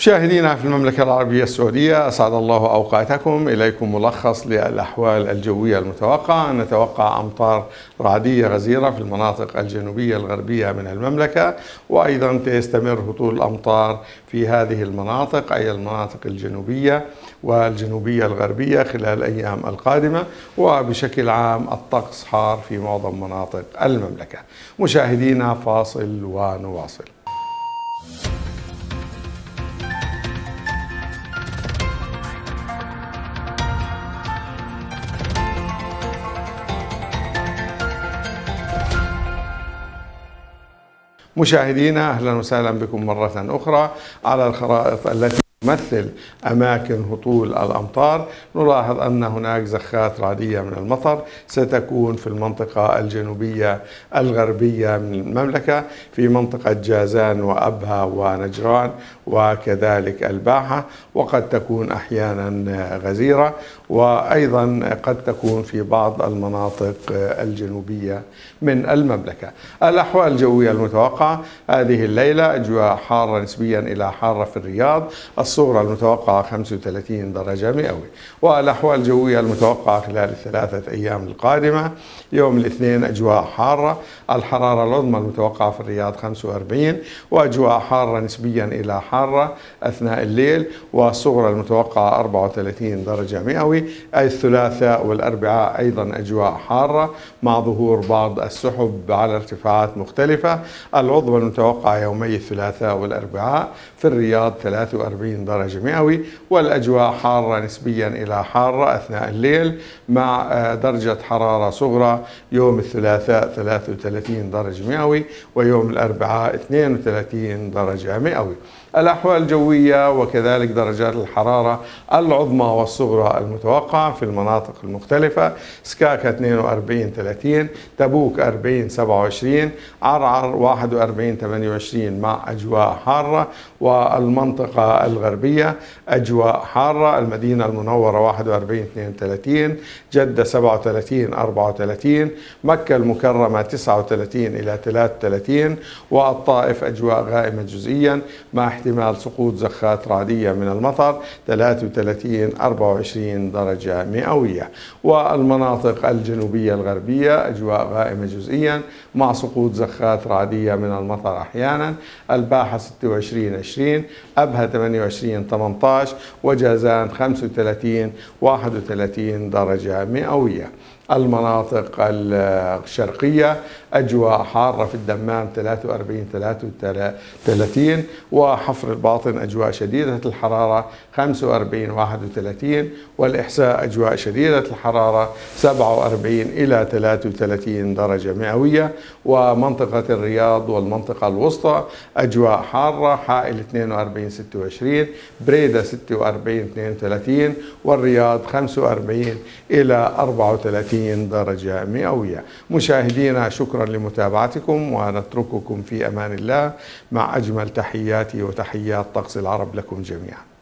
مشاهدينا في المملكة العربية السعودية، أسعد الله أوقاتكم. إليكم ملخص للأحوال الجوية المتوقعة. نتوقع أمطار رعدية غزيرة في المناطق الجنوبية الغربية من المملكة، وأيضا تستمر هطول الأمطار في هذه المناطق، أي المناطق الجنوبية والجنوبية الغربية خلال الأيام القادمة، وبشكل عام الطقس حار في معظم مناطق المملكة. مشاهدينا، فاصل ونواصل. مشاهدينا، أهلا وسهلا بكم مرة أخرى على الخرائط التي تمثل أماكن هطول الأمطار. نلاحظ أن هناك زخات رعدية من المطر ستكون في المنطقة الجنوبية الغربية من المملكة، في منطقة جازان وأبها ونجران وكذلك الباحة، وقد تكون أحيانا غزيرة، وأيضا قد تكون في بعض المناطق الجنوبية من المملكة. الأحوال الجوية المتوقعة هذه الليلة: أجواء حارة نسبيا إلى حارة في الرياض، الصغرى المتوقعة 35 درجة مئوية. والأحوال الجوية المتوقعة خلال الثلاثة أيام القادمة: يوم الاثنين أجواء حارة، الحرارة العظمى المتوقعة في الرياض 45، وأجواء حارة نسبيا إلى حارة أثناء الليل، والصغرى المتوقعة 34 درجة مئوي. أي الثلاثاء والأربعاء أيضا أجواء حارة مع ظهور بعض السحب على ارتفاعات مختلفة. العظمى المتوقعة يومي الثلاثاء والأربعاء في الرياض 43 درجة مئوي، والأجواء حارة نسبيا إلى حارة أثناء الليل مع درجة حرارة صغرى يوم الثلاثاء 33 درجة مئوي، ويوم الأربعاء 32 درجة مئوي. الأحوال الجوية وكذلك درجات الحرارة العظمى والصغرى المتوقعة في المناطق المختلفة: سكاكا 42 30، تبوك 40 27، عرعر 41 28 مع أجواء حارة، والمنطقة الغربية أجواء حارة، المدينة المنورة 41 32، جدة 37 34، مكة المكرمة 39 إلى 33، والطائف أجواء غائمة جزئيا مع احتمال سقوط زخات رعدية من المطر 33 24 درجة مئوية. والمناطق الجنوبية الغربية أجواء غائمة جزئيا مع سقوط زخات رعدية من المطر أحيانا، الباحة 26 20، أبها 28 18، وجازان 35 31 درجة مئوية. المناطق الشرقية أجواء حارة في الدمام 43 33، وحفر الباطن أجواء شديدة الحرارة 45 31، والإحساء أجواء شديدة الحرارة 47 إلى 33 درجة مئوية. ومنطقة الرياض والمنطقة الوسطى أجواء حارة، حائل 42 26، بريدة 46 32، والرياض 45 إلى 34 درجة مئوية. مشاهدينا، شكرا لمتابعتكم، ونترككم في أمان الله مع أجمل تحياتي وتحيات طقس العرب لكم جميعا.